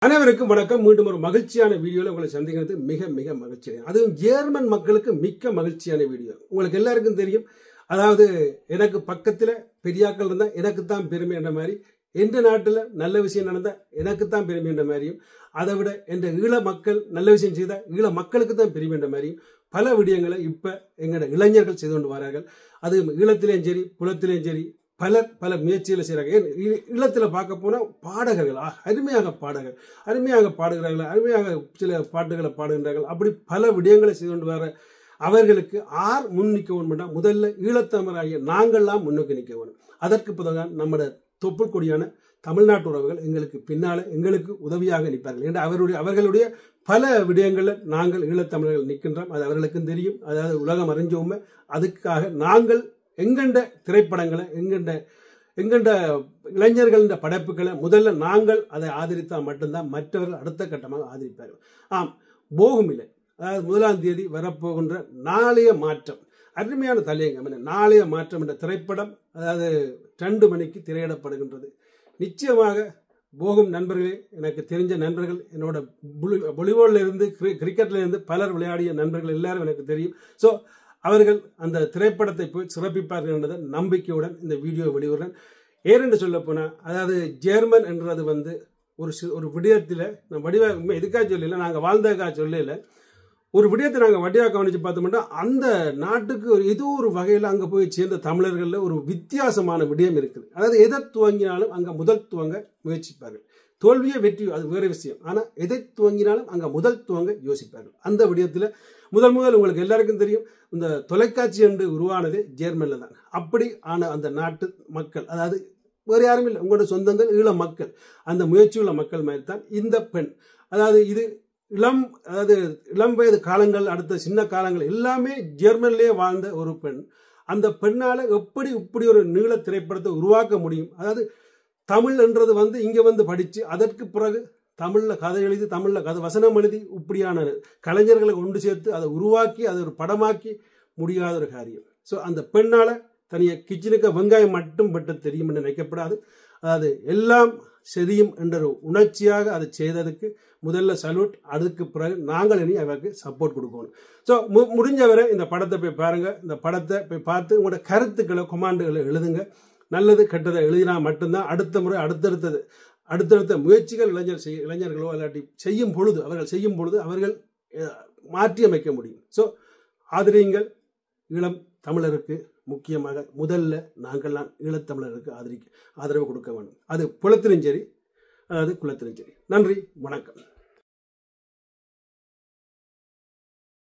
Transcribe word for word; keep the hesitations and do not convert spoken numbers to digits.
அனைவருக்கும் வணக்கம். மீண்டும் ஒரு மகிழ்ச்சியான வீடியோல உங்களை சந்திக்கிறது மிக மிக மகிழ்ச்சி. அதுவும் ஜெர்மன் மக்களுக்கு மிக்க மகிழ்ச்சியான வீடியோ. உங்களுக்கு எல்லாருக்கும் தெரியும், அதாவது எனக்கு பக்கத்துல பெரியாக்கள் இருந்தா எனக்கு தான் பெருமை என்ற மாதிரி, எந்த நாட்டுல நல்ல விஷயம் நடந்தா எனக்கு தான் பெருமை என்ற மாதிரியும், அதை விட என்ற ஈழ மக்கள் நல்ல விஷயம் செய்தா ஈழ மக்களுக்கு தான் பெருமை என்ற மாதிரியும் பல விடயங்களை இப்ப எங்களோட இளைஞர்கள் செய்து கொண்டு வரார்கள். அது ஈழத்திலேயும் சரி புலத்திலேயும் சரி பலர் பல முயற்சிகளை செய்கிறாங்க. ஈழத்தில் பார்க்க போனால் பாடகர்கள் அருமையாக பாடகர் அருமையாக பாடுகிறார்கள், அருமையாக சில பாட்டுகளை பாடுகின்றார்கள். அப்படி பல விடயங்களை செய்து கொண்டு வர அவர்களுக்கு ஆர் முன் நிற்க வேணும். முதல்ல ஈழத்தமிழாகிய நாங்கள்லாம் முன்னுக்கு நிற்க வேணும். அதற்கு பிறகுதான் நம்முடைய தொப்புள் கொடியான தமிழ்நாட்டு உறவுகள் எங்களுக்கு பின்னால எங்களுக்கு உதவியாக நிற்பார்கள் என்று அவருடைய அவர்களுடைய பல விடயங்களில் நாங்கள் ஈழத்தமிழர்கள் நிற்கின்றோம். அது அவர்களுக்கும் தெரியும். அதாவது உலகம் அறிஞ்சோமே. அதுக்காக நாங்கள் எங்கண்ட திரைப்படங்களை எங்கண்ட எங்கண்ட இளைஞர்களின் படைப்புகளை முதல்ல நாங்கள் அதை ஆதரித்தால் மட்டும்தான் மற்றவர்கள் அடுத்த கட்டமாக ஆதரிப்பார்கள். ஆம், போகுமில்லை, அதாவது முதலாம் தேதி வரப்போகின்ற நாளைய மாற்றம் அருமையான தலையங்கம். நாளைய மாற்றம் என்ற திரைப்படம் அதாவது ரெண்டு மணிக்கு திரையிடப்படுகின்றது. நிச்சயமாக போகும் நண்பர்களே, எனக்கு தெரிஞ்ச நண்பர்கள், என்னோட பொலிவோர்ல இருந்து கிரிக்கெட்ல இருந்து பலர் விளையாடிய நண்பர்கள் எல்லாரும் எனக்கு தெரியும். ஸோ அவர்கள் அந்த திரைப்படத்தை போய் சிறப்பிப்பார்கள் என்ற நம்பிக்கையுடன் இந்த வீடியோ வெளியிடுறேன். ஏனென்று சொல்ல போனா, அதாவது ஜெர்மன் என்றது வந்து ஒரு ஒரு விடயத்தில் நான் வடிவாக எதுக்காக சொல்லல, நாங்கள் வாழ்ந்ததுக்காக சொல்லல, ஒரு விடயத்தை நாங்கள் வடிவாக கவனிச்சு பார்த்தோம்னா அந்த நாட்டுக்கு ஒரு ஏதோ ஒரு வகையில் அங்கே போய் சேர்ந்த தமிழர்களில் ஒரு வித்தியாசமான விடயம் இருக்குது. அதாவது எதை துவங்கினாலும் அங்கே முதல் துவங்க முயற்சிப்பார்கள். தோல்வியே வெற்றியோ அது வேறு விஷயம். ஆனால் எதை துவங்கினாலும் அங்கே முதல் துவங்க யோசிப்பார்கள். அந்த விடயத்தில் முதல் முதல் உங்களுக்கு எல்லாருக்கும் தெரியும், இந்த தொலைக்காட்சி என்று உருவானது ஜெர்மனில் தான். அப்படி ஆன அந்த நாட்டு மக்கள், அதாவது வேறு யாரும் இல்லை, உங்களோட சொந்தங்கள் ஈழ மக்கள், அந்த முயற்சியுள்ள மக்கள் மாதிரி தான் இந்த பெண். அதாவது இது இளம் அதாவது இளம் வயது காலங்கள் அடுத்த சின்ன காலங்கள் எல்லாமே ஜெர்மனிலே வாழ்ந்த ஒரு பெண். அந்த பெண்ணால் எப்படி இப்படி ஒரு நீள திரைப்படத்தை உருவாக்க முடியும்? அதாவது தமிழ் என்றது வந்து இங்கே வந்து படித்து அதற்கு பிறகு தமிழில் கதை எழுதி தமிழில் கதை வசனம் எழுதி இப்படியான கலைஞர்களை கொண்டு சேர்த்து அதை உருவாக்கி அதை ஒரு படமாக்கி முடியாத ஒரு காரியம். ஸோ அந்த பெண்ணால் தனியாக கிச்சனுக்கு வெங்காயம் மட்டும் பட்டு தெரியும் என்று நினைக்கப்படாது. அதாவது எல்லாம் செதியும் என்ற ஒரு உணர்ச்சியாக அதை செய்ததுக்கு முதல்ல சல்யூட். அதுக்கு பிறகு நாங்கள் இனி அவருக்கு சப்போர்ட் கொடுக்கணும். ஸோ மு முடிஞ்சவரை இந்த படத்தை போய் பாருங்க. இந்த படத்தை போய் பார்த்து உங்களோட கருத்துக்களை கொமாண்டுகளை எழுதுங்க. நல்லது கெட்டதை எழுதினா மட்டும்தான் அடுத்த முறை அடுத்தடுத்தது அடுத்தடுத்த முயற்சிகள் இளைஞர் செய்ய இளைஞர்களோ இல்லாட்டி செய்யும் பொழுது அவர்கள் செய்யும் பொழுது அவர்கள் மாற்றி அமைக்க முடியும். ஸோ ஆதரியுங்கள் ஈழம் தமிழருக்கு. முக்கியமாக முதல்ல நாங்கள்லாம் ஈழத்தமிழருக்கு ஆதரிக்க ஆதரவு கொடுக்க வேண்டும். அது புலத்திலும் சரி, அதாவது குலத்திலும் சரி. நன்றி, வணக்கம்.